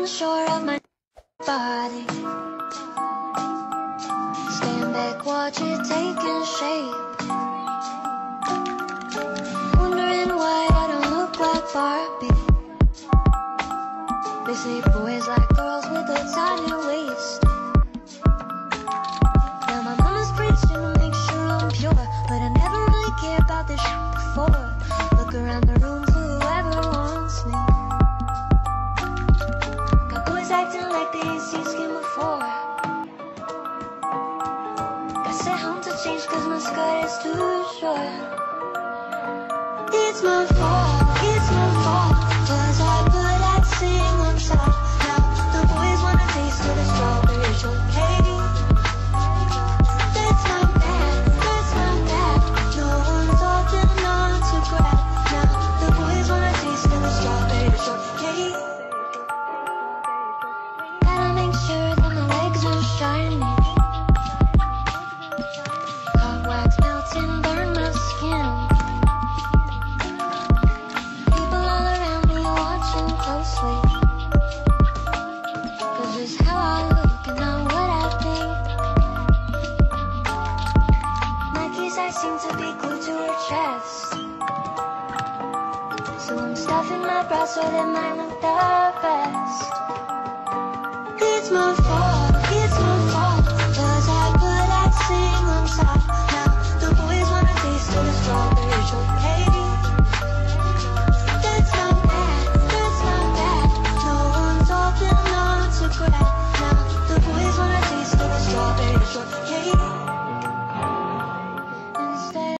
unsure of my body. Stand back, watch it taking shape. Wondering why I don't look like Barbie. They say boys like girls with a tiny waist. Now my mama's preaching to make sure I'm pure, but I never really cared about this shit before. Look around the room for whoever wants me. Got boys acting like they ain't seen skin before. Got sent home to change cause my skirt is too short. It's my fault, cause I put that thing on top. Now the boys wanna taste of the strawberry shortcake. That's not bad. No one's holding on to grab. Now the boys wanna taste of the strawberry shortcake. Gotta make sure that my legs are shiny. Hot wax melts and burn my skin. People all around me watching closely, cause it's how I look and not what I think. Nike's eyes seem to be glued to her chest, so I'm stuffing my bra so that mine look the best. It's my fault.